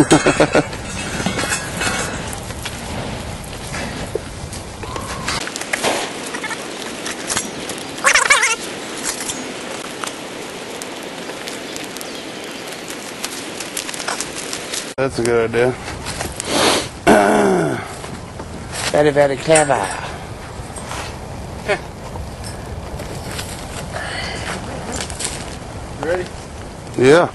That's a good idea. Very, very clever. You ready? Yeah.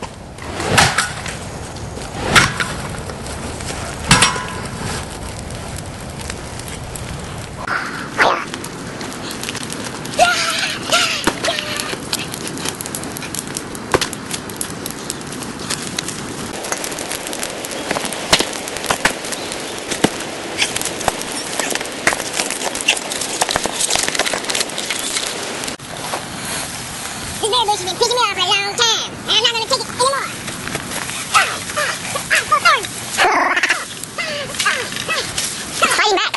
This berry bush has been picking me up for a long time, and I'm not going to take it anymore. Thorn! Fighting back.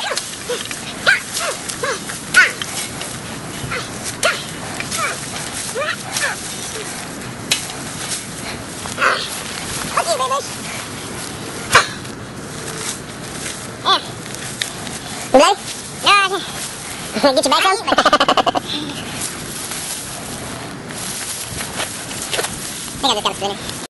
What's you, berry bush? Yeah. You ready? No, get your back up. I think I just got a spinner.